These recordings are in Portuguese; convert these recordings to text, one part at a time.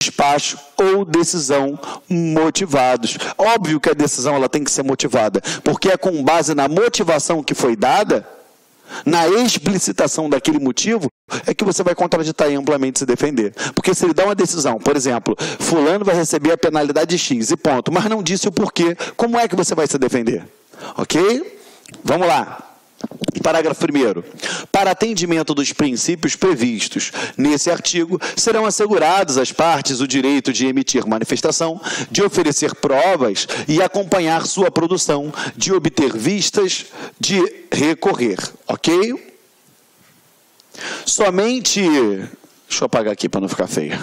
despacho ou decisão motivados. Óbvio que a decisão ela tem que ser motivada, porque é com base na motivação que foi dada, na explicitação daquele motivo, é que você vai contraditar e amplamente se defender. Porque se ele dá uma decisão, por exemplo, fulano vai receber a penalidade X e ponto, mas não disse o porquê, como é que você vai se defender? Ok? Vamos lá. Parágrafo 1º. Para atendimento dos princípios previstos nesse artigo, serão assegurados às partes o direito de emitir manifestação, de oferecer provas e acompanhar sua produção, de obter vistas, de recorrer. Ok? Somente... Deixa eu apagar aqui para não ficar feio.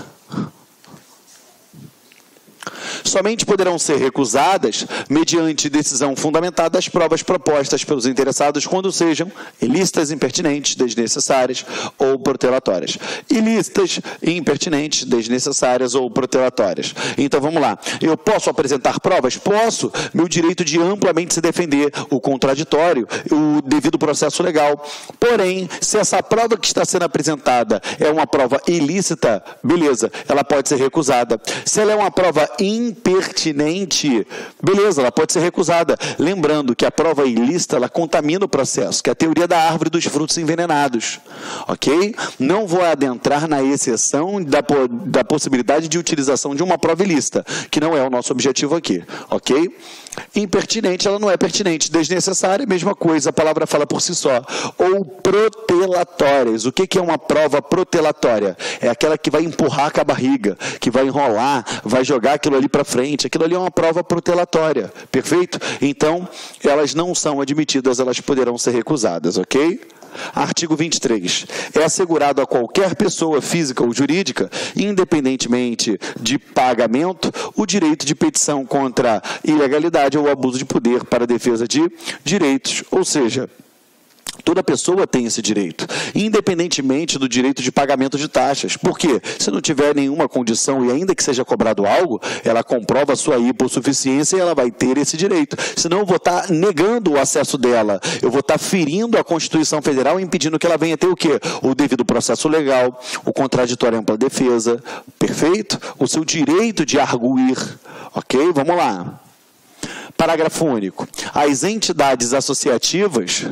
Somente poderão ser recusadas, mediante decisão fundamentada, as provas propostas pelos interessados quando sejam ilícitas, impertinentes, desnecessárias ou protelatórias. Ilícitas, impertinentes, desnecessárias ou protelatórias. Então, vamos lá. Eu posso apresentar provas? Posso. Meu direito de amplamente se defender, o contraditório, o devido processo legal. Porém, se essa prova que está sendo apresentada é uma prova ilícita, beleza, ela pode ser recusada. Se ela é uma prova impertinente, beleza, ela pode ser recusada. Lembrando que a prova ilícita, ela contamina o processo, que é a teoria da árvore dos frutos envenenados. Ok? Não vou adentrar na exceção da possibilidade de utilização de uma prova ilícita, que não é o nosso objetivo aqui. Ok? Impertinente, ela não é pertinente. Desnecessária, mesma coisa, a palavra fala por si só. Ou protelatórias. O que é uma prova protelatória? É aquela que vai empurrar com a barriga, que vai enrolar, vai jogar aquilo ali para frente. Aquilo ali é uma prova protelatória. Perfeito? Então, elas não são admitidas, elas poderão ser recusadas, ok? Artigo 23. É assegurado a qualquer pessoa física ou jurídica, independentemente de pagamento, o direito de petição contra ilegalidade ou abuso de poder para a defesa de direitos, ou seja, toda pessoa tem esse direito, independentemente do direito de pagamento de taxas. Por quê? Se não tiver nenhuma condição e ainda que seja cobrado algo, ela comprova a sua hipossuficiência e ela vai ter esse direito. Senão eu vou estar negando o acesso dela, eu vou estar ferindo a Constituição Federal e impedindo que ela venha ter o quê? O devido processo legal, o contraditório ampla defesa, perfeito? O seu direito de arguir, ok? Vamos lá. Parágrafo único. As entidades associativas,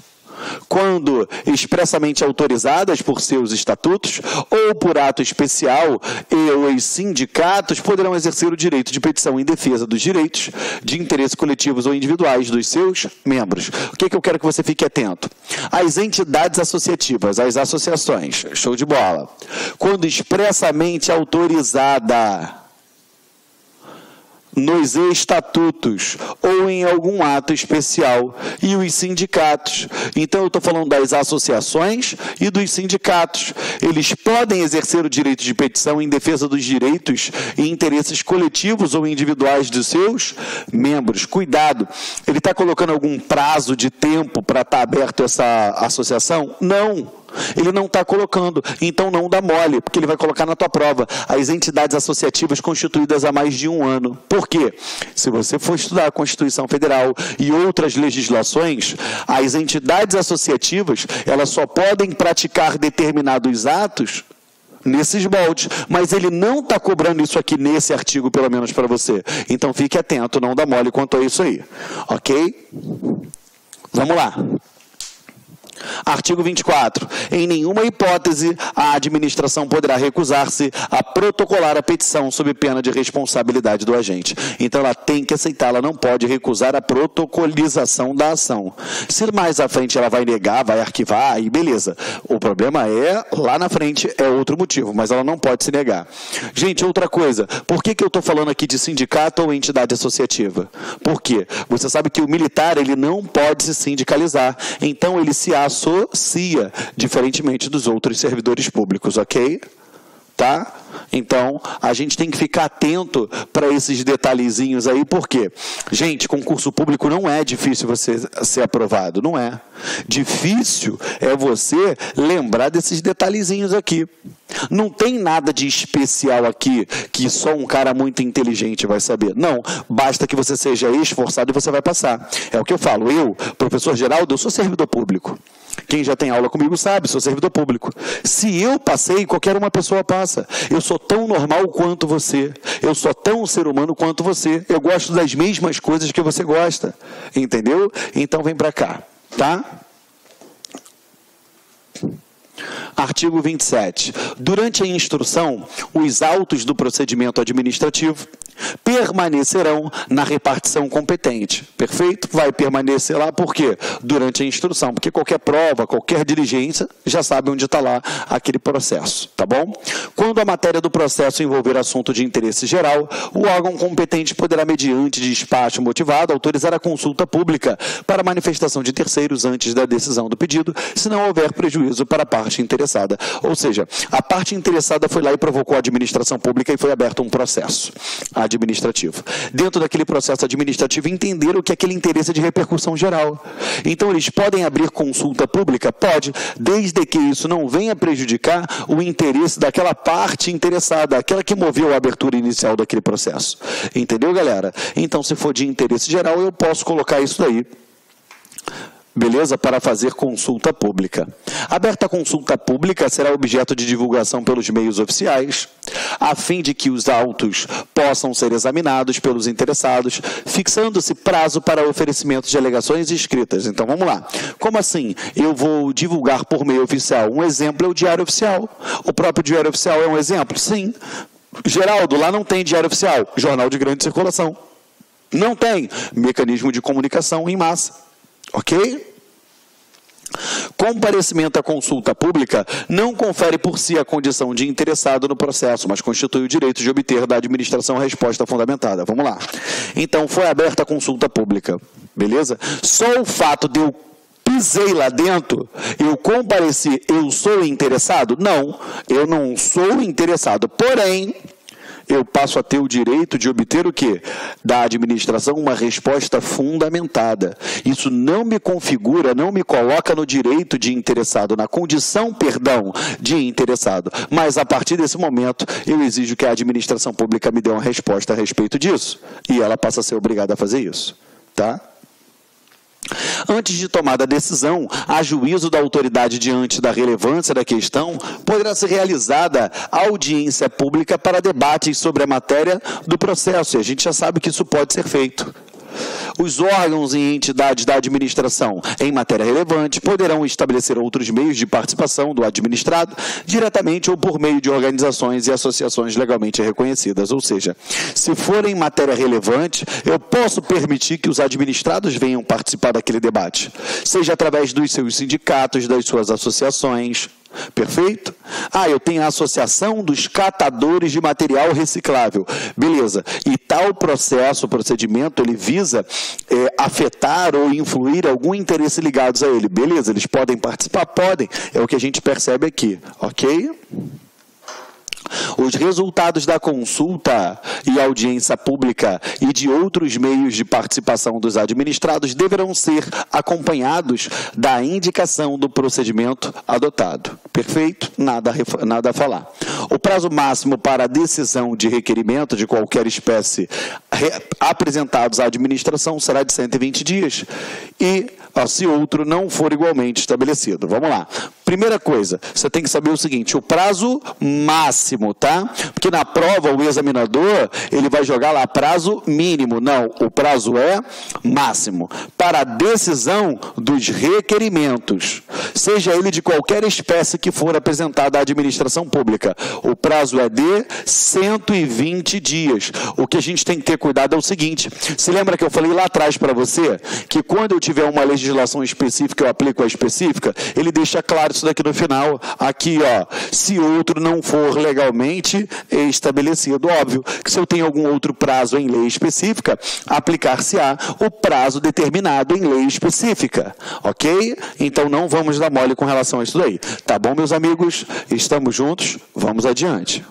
quando expressamente autorizadas por seus estatutos ou por ato especial, e os sindicatos poderão exercer o direito de petição em defesa dos direitos de interesses coletivos ou individuais dos seus membros. O que eu quero que você fique atento? As entidades associativas, as associações, show de bola, quando expressamente autorizada nos estatutos ou em algum ato especial, e os sindicatos. Então, eu estou falando das associações e dos sindicatos. Eles podem exercer o direito de petição em defesa dos direitos e interesses coletivos ou individuais dos seus membros. Cuidado, ele está colocando algum prazo de tempo para estar aberto essa associação? Não. Ele não está colocando, então não dá mole, porque ele vai colocar na tua prova as entidades associativas constituídas há mais de 1 ano. Por quê? Se você for estudar a Constituição Federal e outras legislações, as entidades associativas, elas só podem praticar determinados atos nesses moldes, mas ele não está cobrando isso aqui nesse artigo, pelo menos para você. Então fique atento, não dá mole quanto a isso aí. Ok? Vamos lá. Artigo 24. Em nenhuma hipótese, a administração poderá recusar-se a protocolar a petição sob pena de responsabilidade do agente. Então, ela tem que aceitar, ela não pode recusar a protocolização da ação. Se mais à frente ela vai negar, vai arquivar, aí beleza. O problema é, lá na frente, é outro motivo, mas ela não pode se negar. Gente, outra coisa, por que eu estou falando aqui de sindicato ou entidade associativa? Por quê? Você sabe que o militar, ele não pode se sindicalizar, então ele se associa, diferentemente dos outros servidores públicos, ok? Tá? Então, a gente tem que ficar atento para esses detalhezinhos aí, por quê? Gente, concurso público não é difícil você ser aprovado, não é. Difícil é você lembrar desses detalhezinhos aqui. Não tem nada de especial aqui que só um cara muito inteligente vai saber. Não, basta que você seja esforçado e você vai passar. É o que eu falo. Eu, professor Geraldo, eu sou servidor público. Quem já tem aula comigo sabe, sou servidor público. Se eu passei, qualquer uma pessoa passa. Eu sou tão normal quanto você. Eu sou tão ser humano quanto você. Eu gosto das mesmas coisas que você gosta. Entendeu? Então vem para cá, tá? Artigo 27. Durante a instrução, os autos do procedimento administrativo permanecerão na repartição competente. Perfeito? Vai permanecer lá por quê? Durante a instrução, porque qualquer prova, qualquer diligência, já sabe onde está lá aquele processo, tá bom? Quando a matéria do processo envolver assunto de interesse geral, o órgão competente poderá, mediante despacho motivado, autorizar a consulta pública para manifestação de terceiros antes da decisão do pedido, se não houver prejuízo para a parte interessada. Ou seja, a parte interessada foi lá e provocou a administração pública e foi aberto um processo administrativo. Dentro daquele processo administrativo, entenderam que aquele interesse é de repercussão geral. Então, eles podem abrir consulta pública? Pode, desde que isso não venha prejudicar o interesse daquela parte interessada, aquela que moveu a abertura inicial daquele processo. Entendeu, galera? Então, se for de interesse geral, eu posso colocar isso daí. Beleza? Para fazer consulta pública. Aberta a consulta pública será objeto de divulgação pelos meios oficiais, a fim de que os autos possam ser examinados pelos interessados, fixando-se prazo para oferecimento de alegações escritas. Então, vamos lá. Como assim? Eu vou divulgar por meio oficial. Um exemplo é o Diário Oficial. O próprio Diário Oficial é um exemplo? Sim. Geraldo, lá não tem Diário Oficial. Jornal de grande circulação. Não tem. Mecanismo de comunicação em massa. Ok? Comparecimento à consulta pública não confere por si a condição de interessado no processo, mas constitui o direito de obter da administração a resposta fundamentada. Vamos lá. Então, foi aberta a consulta pública. Beleza? Só o fato de eu pisei lá dentro, eu compareci, eu sou interessado? Não, eu não sou interessado. Porém, eu passo a ter o direito de obter o quê? Da administração uma resposta fundamentada. Isso não me configura, não me coloca no direito de interessado, na condição, perdão, de interessado. Mas, a partir desse momento, eu exijo que a administração pública me dê uma resposta a respeito disso. E ela passa a ser obrigada a fazer isso. Tá? Antes de tomada a decisão, a juízo da autoridade diante da relevância da questão, poderá ser realizada audiência pública para debates sobre a matéria do processo, e a gente já sabe que isso pode ser feito. Os órgãos e entidades da administração em matéria relevante poderão estabelecer outros meios de participação do administrado, diretamente ou por meio de organizações e associações legalmente reconhecidas. Ou seja, se for em matéria relevante, eu posso permitir que os administrados venham participar daquele debate, seja através dos seus sindicatos, das suas associações. Perfeito? Eu tenho a Associação dos Catadores de Material Reciclável. Beleza. E tal processo, procedimento, ele visa afetar ou influir algum interesse ligados a ele. Beleza, eles podem participar? Podem. É o que a gente percebe aqui. Ok? Os resultados da consulta e audiência pública e de outros meios de participação dos administrados deverão ser acompanhados da indicação do procedimento adotado. Perfeito? Nada a falar. O prazo máximo para a decisão de requerimento de qualquer espécie apresentados à administração será de 120 dias e, se outro não for igualmente estabelecido. Vamos lá. Primeira coisa, você tem que saber o seguinte, o prazo máximo, tá? Porque na prova o examinador, ele vai jogar lá prazo mínimo. Não, o prazo é máximo. Para a decisão dos requerimentos, seja ele de qualquer espécie que for apresentado à administração pública, o prazo é de 120 dias. O que a gente tem que ter cuidado é o seguinte, se lembra que eu falei lá atrás para você, que quando eu tiver uma legislação específica, eu aplico a específica, ele deixa claro isso daqui no final, aqui, ó, se outro não for legalmente estabelecido. Óbvio que se eu tenho algum outro prazo em lei específica, aplicar-se-á o prazo determinado em lei específica, ok? Então não vamos dar mole com relação a isso daí. Tá bom, meus amigos? Estamos juntos? Vamos adiante.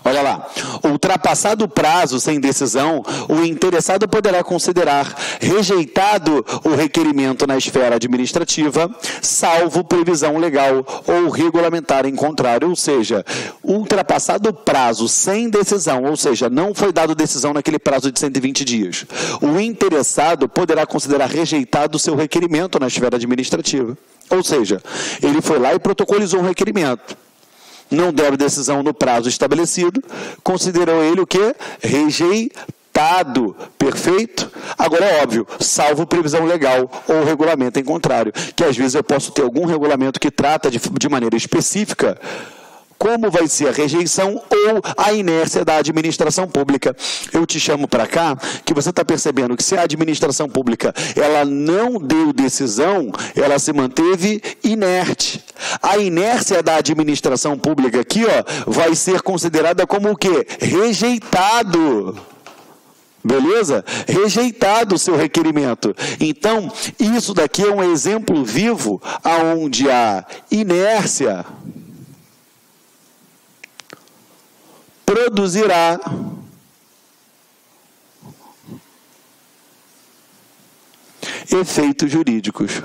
Olha lá, ultrapassado o prazo sem decisão, o interessado poderá considerar rejeitado o requerimento na esfera administrativa, salvo previsão legal ou regulamentar em contrário, ou seja, ultrapassado o prazo sem decisão, ou seja, não foi dado decisão naquele prazo de 120 dias, o interessado poderá considerar rejeitado o seu requerimento na esfera administrativa, ou seja, ele foi lá e protocolizou um requerimento. Não deram decisão no prazo estabelecido, considerou ele o quê? Rejeitado. Perfeito? Agora é óbvio, salvo previsão legal ou regulamento em contrário, que às vezes eu posso ter algum regulamento que trata de maneira específica como vai ser a rejeição ou a inércia da administração pública. Eu te chamo para cá, que você está percebendo que se a administração pública ela não deu decisão, ela se manteve inerte. A inércia da administração pública aqui, ó, vai ser considerada como o quê? Rejeitado. Beleza? Rejeitado o seu requerimento. Então, isso daqui é um exemplo vivo aonde a inércia produzirá efeitos jurídicos.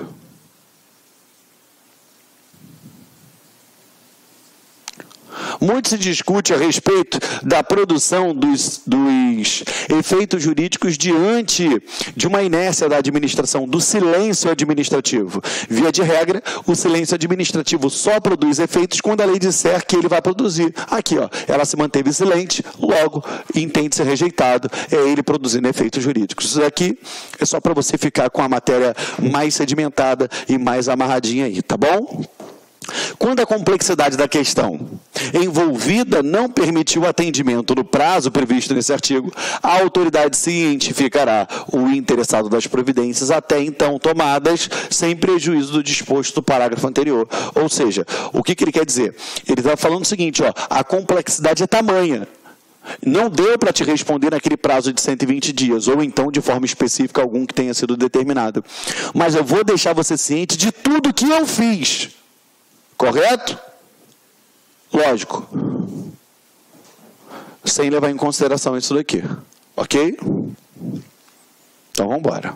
Muito se discute a respeito da produção dos efeitos jurídicos diante de uma inércia da administração, do silêncio administrativo. Via de regra, o silêncio administrativo só produz efeitos quando a lei disser que ele vai produzir. Aqui, ó, ela se manteve silente, logo entende ser rejeitado, é ele produzindo efeitos jurídicos. Isso daqui é só para você ficar com a matéria mais sedimentada e mais amarradinha aí, tá bom? Quando a complexidade da questão envolvida não permitiu o atendimento no prazo previsto nesse artigo, a autoridade cientificará o interessado das providências até então tomadas, sem prejuízo do disposto do parágrafo anterior. Ou seja, o que ele quer dizer? Ele está falando o seguinte, ó, a complexidade é tamanha. Não deu para te responder naquele prazo de 120 dias, ou então de forma específica algum que tenha sido determinado. Mas eu vou deixar você ciente de tudo que eu fiz. Correto? Lógico. Sem levar em consideração isso daqui. Ok? Então, vamos embora.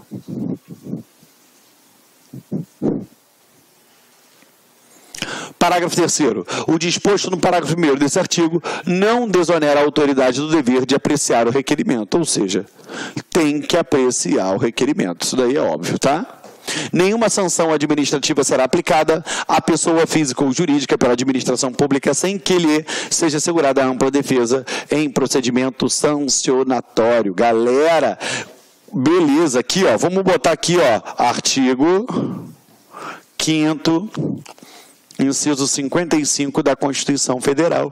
Parágrafo 3º. O disposto no parágrafo 1º desse artigo não desonera a autoridade do dever de apreciar o requerimento. Ou seja, tem que apreciar o requerimento. Isso daí é óbvio, tá? Nenhuma sanção administrativa será aplicada à pessoa física ou jurídica pela administração pública sem que lhe seja assegurada ampla defesa em procedimento sancionatório. Galera, beleza, aqui, ó, vamos botar aqui, ó, artigo 5º, inciso 55 da Constituição Federal.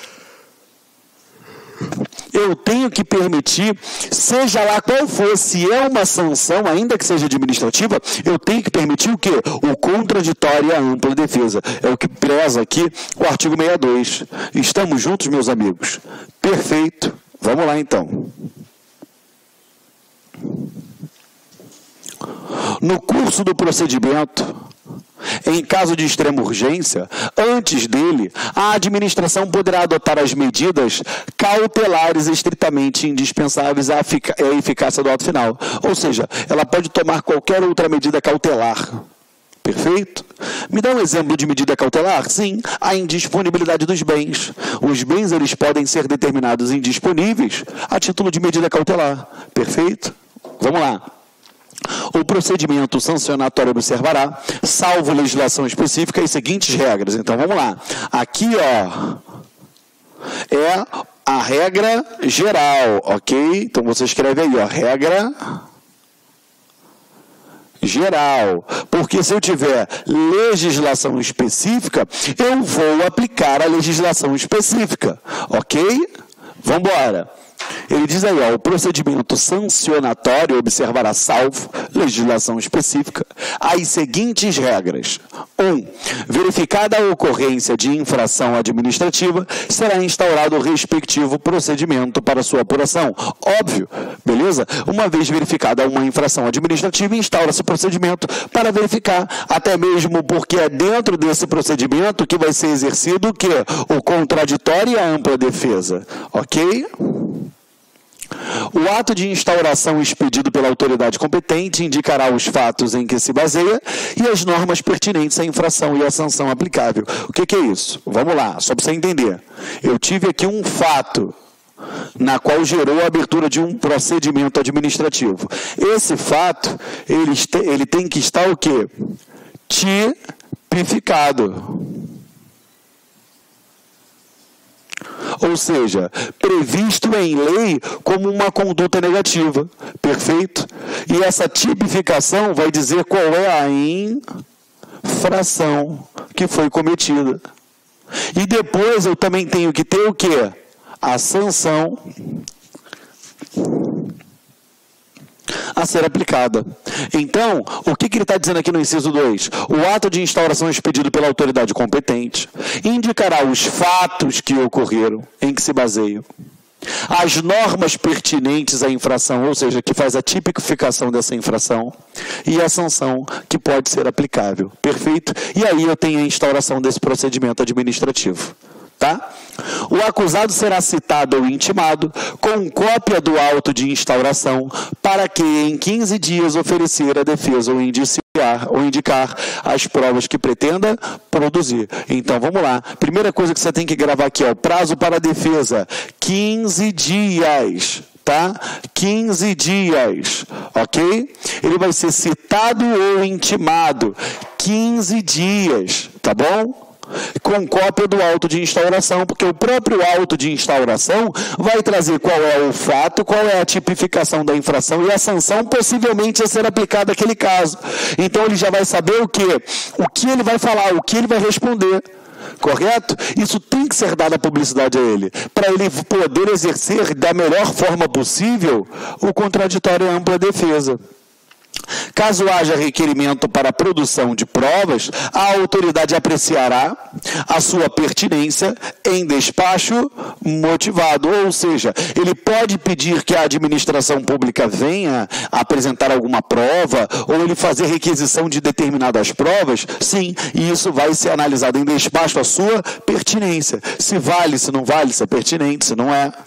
Eu tenho que permitir, seja lá qual for, se é uma sanção, ainda que seja administrativa, eu tenho que permitir o quê? O contraditório e a ampla defesa. É o que preza aqui o artigo 62. Estamos juntos, meus amigos? Perfeito. Vamos lá, então. No curso do procedimento, em caso de extrema urgência, antes dele, a administração poderá adotar as medidas cautelares estritamente indispensáveis à eficácia do ato final. Ou seja, ela pode tomar qualquer outra medida cautelar. Perfeito? Me dá um exemplo de medida cautelar? Sim, a indisponibilidade dos bens. Os bens eles podem ser determinados indisponíveis a título de medida cautelar. Perfeito? Vamos lá. O procedimento sancionatório observará, salvo legislação específica, as seguintes regras. Então, vamos lá. Aqui, ó, é a regra geral, ok? Então, você escreve aí, ó, regra geral. Porque se eu tiver legislação específica, eu vou aplicar a legislação específica, ok? Vamos embora. Ele diz aí, ó, o procedimento sancionatório observará, salvo legislação específica, as seguintes regras. 1. Verificada a ocorrência de infração administrativa, será instaurado o respectivo procedimento para sua apuração. Óbvio, beleza? Uma vez verificada uma infração administrativa, instaura-se o procedimento para verificar, até mesmo porque é dentro desse procedimento que vai ser exercido o quê? O contraditório e a ampla defesa. Ok? O ato de instauração expedido pela autoridade competente indicará os fatos em que se baseia e as normas pertinentes à infração e à sanção aplicável. O que é isso? Vamos lá, só para você entender. Eu tive aqui um fato na qual gerou a abertura de um procedimento administrativo. Esse fato, ele tem que estar o quê? Tipificado. Ou seja, previsto em lei como uma conduta negativa. Perfeito? E essa tipificação vai dizer qual é a infração que foi cometida. E depois eu também tenho que ter o quê? A sanção a ser aplicada. Então, o que ele está dizendo aqui no inciso 2? O ato de instauração expedido pela autoridade competente indicará os fatos que ocorreram, em que se baseiam, as normas pertinentes à infração, ou seja, que faz a tipificação dessa infração, e a sanção que pode ser aplicável. Perfeito? E aí eu tenho a instauração desse procedimento administrativo. Tá? O acusado será citado ou intimado com cópia do auto de instauração para que em 15 dias oferecer a defesa ou indicar as provas que pretenda produzir. Então, vamos lá. Primeira coisa que você tem que gravar aqui, ó, prazo para a defesa, 15 dias. Tá? 15 dias, ok? Ele vai ser citado ou intimado, 15 dias, tá bom? Com cópia do auto de instauração, porque o próprio auto de instauração vai trazer qual é o fato, qual é a tipificação da infração e a sanção possivelmente a ser aplicada naquele caso. Então ele já vai saber o que ele vai falar, o que ele vai responder. Correto? Isso tem que ser dada publicidade a ele, para ele poder exercer da melhor forma possível o contraditório e ampla defesa. Caso haja requerimento para a produção de provas, a autoridade apreciará a sua pertinência em despacho motivado, ou seja, ele pode pedir que a administração pública venha apresentar alguma prova, ou ele fazer requisição de determinadas provas, sim, e isso vai ser analisado em despacho a sua pertinência, se vale, se não vale, se é pertinente, se não é.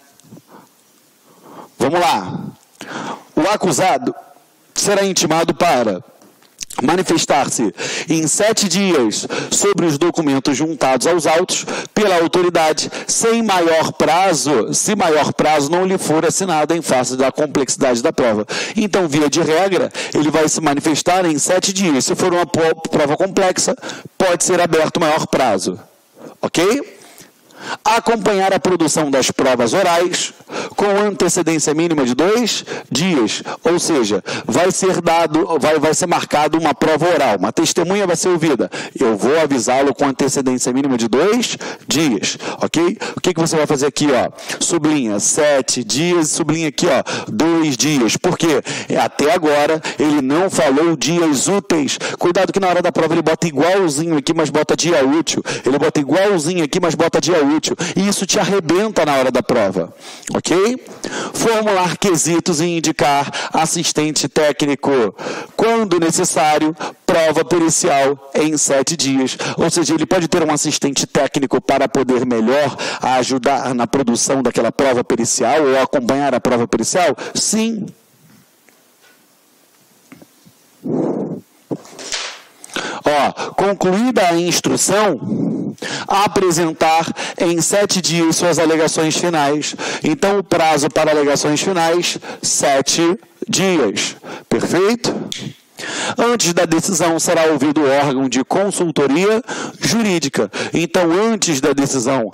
Vamos lá. O acusado será intimado para manifestar-se em 7 dias sobre os documentos juntados aos autos pela autoridade, sem maior prazo, se maior prazo não lhe for assinado em face da complexidade da prova. Então, via de regra, ele vai se manifestar em 7 dias. Se for uma prova complexa, pode ser aberto maior prazo. Ok? Acompanhar a produção das provas orais com antecedência mínima de 2 dias, ou seja, vai ser marcado uma prova oral, uma testemunha vai ser ouvida, eu vou avisá-lo com antecedência mínima de 2 dias, ok? O que você vai fazer aqui, ó? Sublinha 7 dias, sublinha aqui, ó, 2 dias, porque até agora ele não falou dias úteis, cuidado que na hora da prova ele bota igualzinho aqui, mas bota dia útil, ele bota igualzinho aqui, mas bota dia útil, e isso te arrebenta na hora da prova, ok? Formular quesitos e indicar assistente técnico quando necessário, prova pericial em 7 dias, ou seja, ele pode ter um assistente técnico para poder melhor ajudar na produção daquela prova pericial ou acompanhar a prova pericial? Sim. Ó, concluída a instrução, apresentar em 7 dias suas alegações finais. Então, o prazo para alegações finais, 7 dias. Perfeito? Antes da decisão será ouvido o órgão de consultoria jurídica. Então, antes da decisão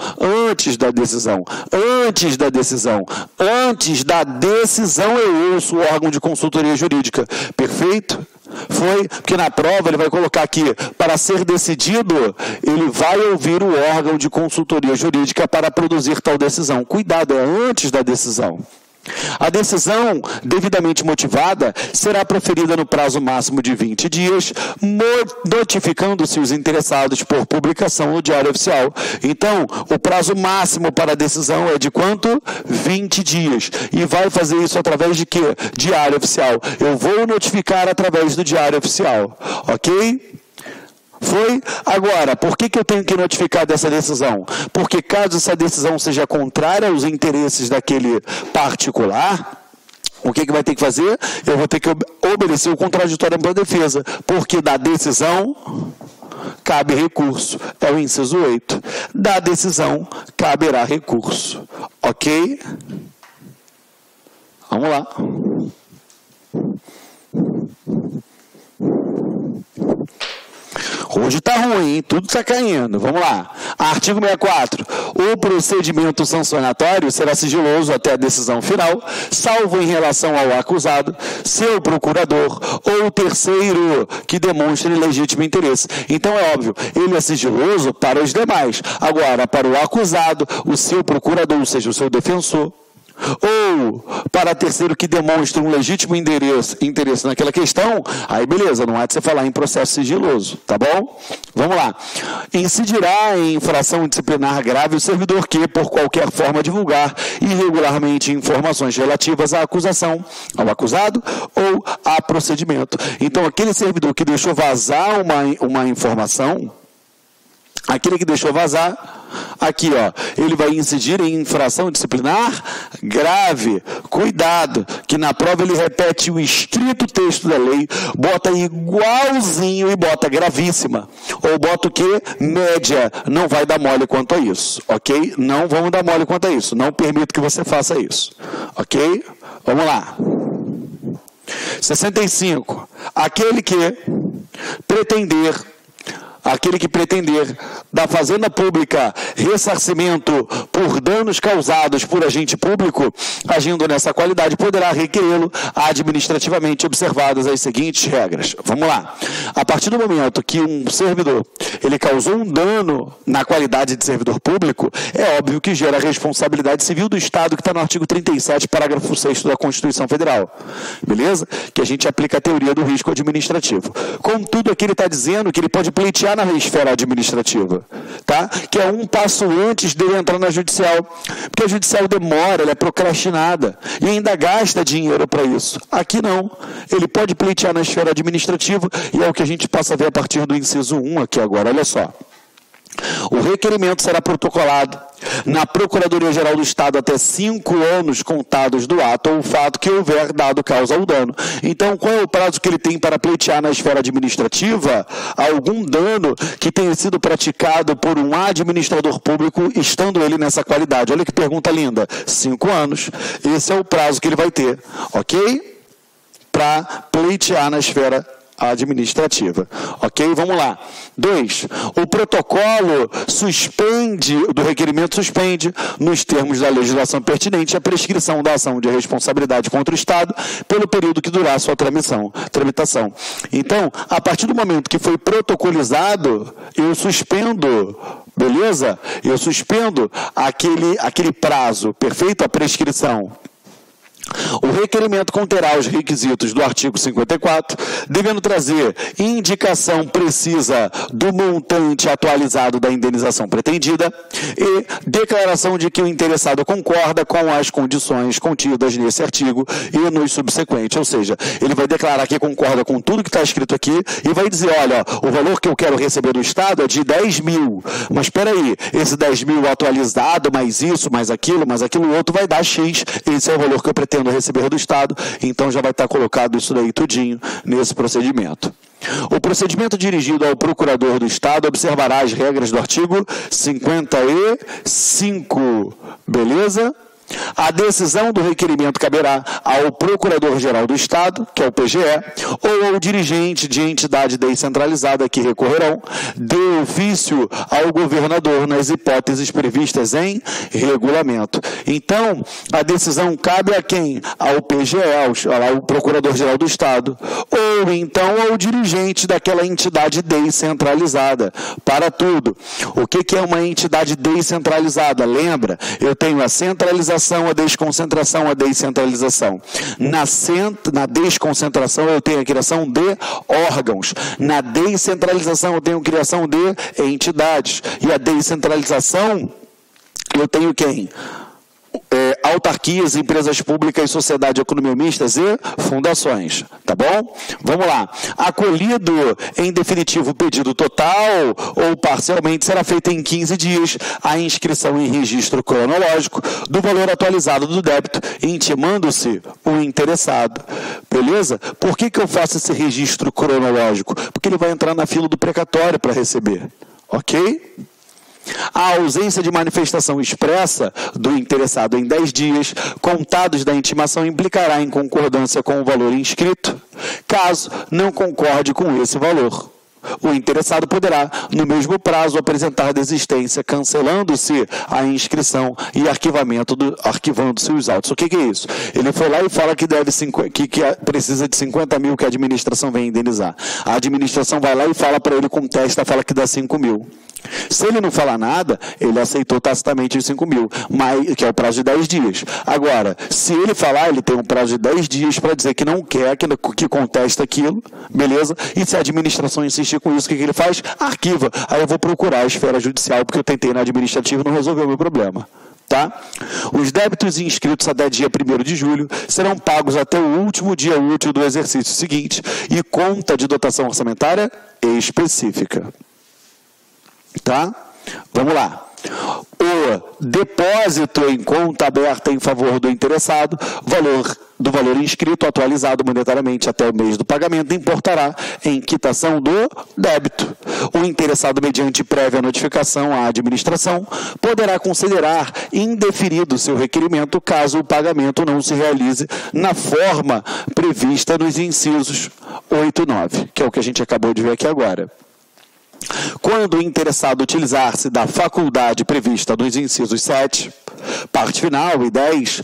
eu ouço o órgão de consultoria jurídica. Perfeito? Foi, porque na prova ele vai colocar aqui, para ser decidido, ele vai ouvir o órgão de consultoria jurídica para produzir tal decisão. Cuidado, é antes da decisão. A decisão devidamente motivada será proferida no prazo máximo de 20 dias, notificando-se os interessados por publicação no Diário Oficial. Então, o prazo máximo para a decisão é de quanto? 20 dias. E vai fazer isso através de quê? Diário Oficial. Eu vou notificar através do Diário Oficial. Ok? Foi? Agora, por que eu tenho que notificar dessa decisão? Porque caso essa decisão seja contrária aos interesses daquele particular, o que vai ter que fazer? Eu vou ter que obedecer o contraditório para a defesa, porque da decisão cabe recurso. É o inciso 8. Da decisão caberá recurso. Ok? Vamos lá. Hoje está ruim, hein? Tudo está caindo. Vamos lá. Artigo 64. O procedimento sancionatório será sigiloso até a decisão final, salvo em relação ao acusado, seu procurador ou terceiro que demonstre legítimo interesse. Então é óbvio, ele é sigiloso para os demais. Agora, para o acusado, o seu procurador, ou seja, o seu defensor, ou para terceiro que demonstre um legítimo interesse naquela questão, aí beleza, não há de você falar em processo sigiloso, tá bom? Vamos lá. Incidirá em infração disciplinar grave o servidor que, por qualquer forma, divulgar irregularmente informações relativas à acusação, ao acusado ou a procedimento. Então, aquele servidor que deixou vazar uma informação, aquele que deixou vazar, aqui, ó, ele vai incidir em infração disciplinar grave. Cuidado, que na prova ele repete o estrito texto da lei, bota igualzinho e bota gravíssima. Ou bota o quê? Média. Não vai dar mole quanto a isso, ok? Não vamos dar mole quanto a isso. Não permito que você faça isso, ok? Vamos lá. 65. Aquele que pretender da Fazenda Pública ressarcimento por danos causados por agente público, agindo nessa qualidade, poderá requerê-lo administrativamente observadas as seguintes regras. Vamos lá. A partir do momento que um servidor ele causou um dano na qualidade de servidor público, é óbvio que gera responsabilidade civil do Estado, que está no artigo 37, parágrafo 6º da Constituição Federal. Beleza? Que a gente aplica a teoria do risco administrativo. Contudo, aqui ele está dizendo que ele pode pleitear na esfera administrativa, tá? Que é um passo antes dele entrar na judicial, porque a judicial demora, ela é procrastinada e ainda gasta dinheiro para isso. Aqui não, ele pode pleitear na esfera administrativa e é o que a gente passa a ver a partir do inciso 1 aqui agora, olha só. O requerimento será protocolado na Procuradoria-Geral do Estado até 5 anos contados do ato ou fato que houver dado causa ao dano. Então, qual é o prazo que ele tem para pleitear na esfera administrativa algum dano que tenha sido praticado por um administrador público, estando ele nessa qualidade? Olha que pergunta linda. 5 anos. Esse é o prazo que ele vai ter, ok? Para pleitear na esfera administrativa. Ok? Vamos lá. 2. O protocolo do requerimento suspende, nos termos da legislação pertinente, a prescrição da ação de responsabilidade contra o Estado pelo período que durar a sua tramitação. Então, a partir do momento que foi protocolizado, eu suspendo, beleza? Eu suspendo aquele prazo, perfeito? A prescrição. O requerimento conterá os requisitos do artigo 54, devendo trazer indicação precisa do montante atualizado da indenização pretendida e declaração de que o interessado concorda com as condições contidas nesse artigo e nos subsequentes. Ou seja, ele vai declarar que concorda com tudo que está escrito aqui e vai dizer, olha, o valor que eu quero receber do Estado é de 10 mil. Mas espera aí, esse 10 mil atualizado, mais isso, mais aquilo outro vai dar X. Esse é o valor que eu pretendo receber do Estado, então já vai estar colocado isso daí tudinho nesse procedimento. O procedimento dirigido ao procurador do Estado observará as regras do artigo 55, beleza? A decisão do requerimento caberá ao Procurador-Geral do Estado, que é o PGE, ou ao dirigente de entidade descentralizada que recorrerão, de ofício ao governador, nas hipóteses previstas em regulamento. Então, a decisão cabe a quem? Ao PGE, ao Procurador-Geral do Estado, ou então ao dirigente daquela entidade descentralizada. Para tudo. O que é uma entidade descentralizada? Lembra? Eu tenho a centralização concentração, a desconcentração, a descentralização. Na desconcentração eu tenho a criação de órgãos. Na descentralização eu tenho a criação de entidades. E a descentralização eu tenho quem? Autarquias, empresas públicas, sociedade, economia mistas e fundações, tá bom? Vamos lá. Acolhido em definitivo o pedido total ou parcialmente será feita em 15 dias a inscrição em registro cronológico do valor atualizado do débito, intimando-se o interessado. Beleza? Por que eu faço esse registro cronológico? Porque ele vai entrar na fila do precatório para receber. Ok? A ausência de manifestação expressa do interessado em 10 dias, contados da intimação, implicará em concordância com o valor inscrito, caso não concorde com esse valor. O interessado poderá, no mesmo prazo, apresentar desistência, cancelando-se a inscrição e arquivando-se os autos. O que é isso? Ele foi lá e fala que precisa de 50 mil que a administração vem indenizar. A administração vai lá e fala para ele, contesta, fala que dá 5 mil. Se ele não falar nada, ele aceitou tacitamente os 5 mil, que é o prazo de 10 dias. Agora, se ele falar, ele tem um prazo de 10 dias para dizer que não quer, que contesta aquilo, beleza? E se a administração insistir com isso, o que ele faz? Arquiva. Aí eu vou procurar a esfera judicial, porque eu tentei na administrativa e não resolveu o meu problema. Tá? Os débitos inscritos até dia 1º de julho serão pagos até o último dia útil do exercício seguinte e conta de dotação orçamentária específica. Tá? Vamos lá. O depósito em conta aberta em favor do interessado, do valor inscrito atualizado monetariamente até o mês do pagamento, importará em quitação do débito. O interessado, mediante prévia notificação à administração, poderá considerar indeferido seu requerimento caso o pagamento não se realize na forma prevista nos incisos 8 e 9, que é o que a gente acabou de ver aqui agora. Quando o interessado utilizar-se da faculdade prevista nos incisos 7, parte final e 10,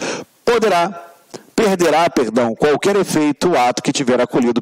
perderá qualquer efeito o ato que tiver acolhido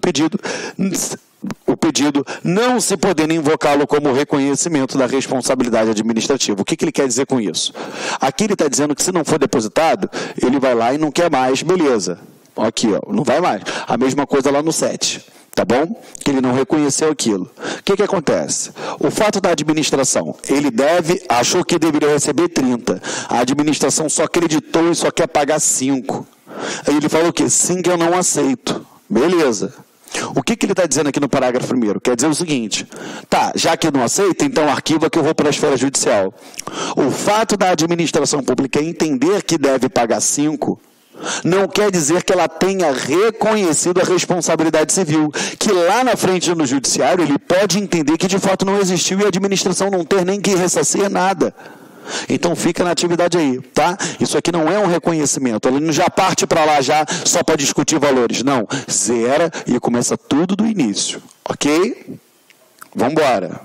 o pedido, não se podendo invocá-lo como reconhecimento da responsabilidade administrativa. O que ele quer dizer com isso? Aqui ele está dizendo que se não for depositado, ele vai lá e não quer mais, beleza. Aqui, ó, não vai mais. A mesma coisa lá no 7. Tá bom? Que ele não reconheceu aquilo. O que acontece? O fato da administração, achou que deveria receber 30. A administração só acreditou e só quer pagar 5. Aí ele falou o quê? 5 eu não aceito. Beleza. O que ele está dizendo aqui no parágrafo 1º? Quer dizer o seguinte, tá, já que não aceita, então arquiva que eu vou para a esfera judicial. O fato da administração pública entender que deve pagar 5, não quer dizer que ela tenha reconhecido a responsabilidade civil, que lá na frente no judiciário ele pode entender que de fato não existiu e a administração não ter nem que ressarcir nada. Então fica na atividade aí, tá? Isso aqui não é um reconhecimento, ele não já parte para lá já só para discutir valores, não. Zera e começa tudo do início, ok? Vamos embora.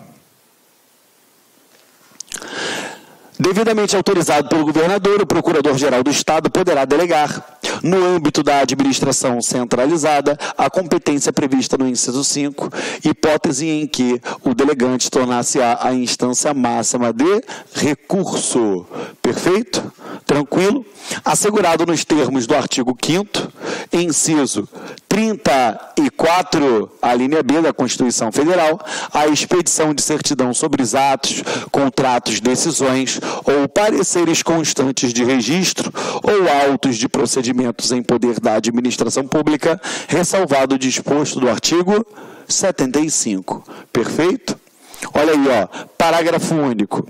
Devidamente autorizado pelo governador, o Procurador-Geral do Estado poderá delegar, no âmbito da administração centralizada, a competência prevista no inciso 5, hipótese em que o delegante tornar-se-á a instância máxima de recurso. Perfeito? Tranquilo? Assegurado nos termos do artigo 5º, inciso 34, a linha B da Constituição Federal, a expedição de certidão sobre os atos, contratos, decisões ou pareceres constantes de registro ou autos de procedimentos em poder da administração pública, ressalvado o disposto do artigo 75. Perfeito? Olha aí, ó, parágrafo único.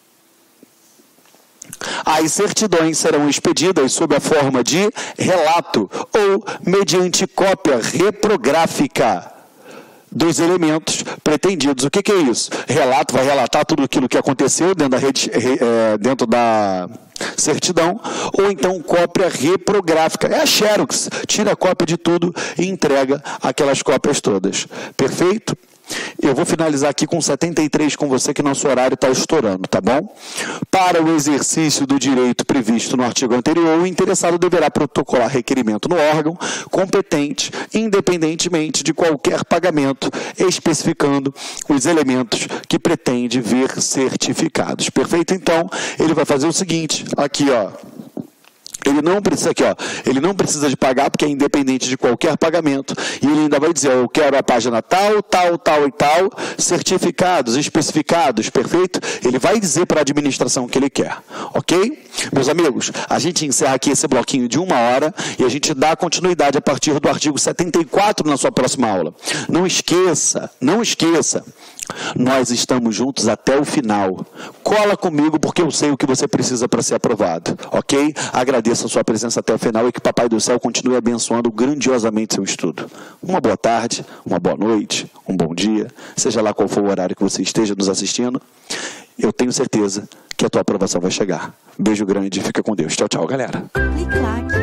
As certidões serão expedidas sob a forma de relato ou mediante cópia reprográfica dos elementos pretendidos. O que é isso? Relato vai relatar tudo aquilo que aconteceu dentro da certidão, ou então cópia reprográfica. É a Xerox, tira a cópia de tudo e entrega aquelas cópias todas. Perfeito? Eu vou finalizar aqui com 73 com você, que nosso horário está estourando, tá bom? Para o exercício do direito previsto no artigo anterior, o interessado deverá protocolar requerimento no órgão competente, independentemente de qualquer pagamento, especificando os elementos que pretende ver certificados. Perfeito? Então, ele vai fazer o seguinte, aqui, ó. Ele não precisa aqui, ó, ele não precisa de pagar porque é independente de qualquer pagamento. E ele ainda vai dizer, eu quero a página tal, tal, tal e tal, certificados, especificados, perfeito? Ele vai dizer para a administração que ele quer, ok? Meus amigos, a gente encerra aqui esse bloquinho de 1 hora e a gente dá continuidade a partir do artigo 74 na sua próxima aula. Não esqueça, nós estamos juntos até o final. Cola comigo porque eu sei o que você precisa para ser aprovado, ok? Agradeço a sua presença até o final e que Papai do Céu continue abençoando grandiosamente seu estudo. Uma boa tarde, uma boa noite, um bom dia, seja lá qual for o horário que você esteja nos assistindo. Eu tenho certeza que a tua aprovação vai chegar. Beijo grande, fica com Deus. Tchau, tchau, galera.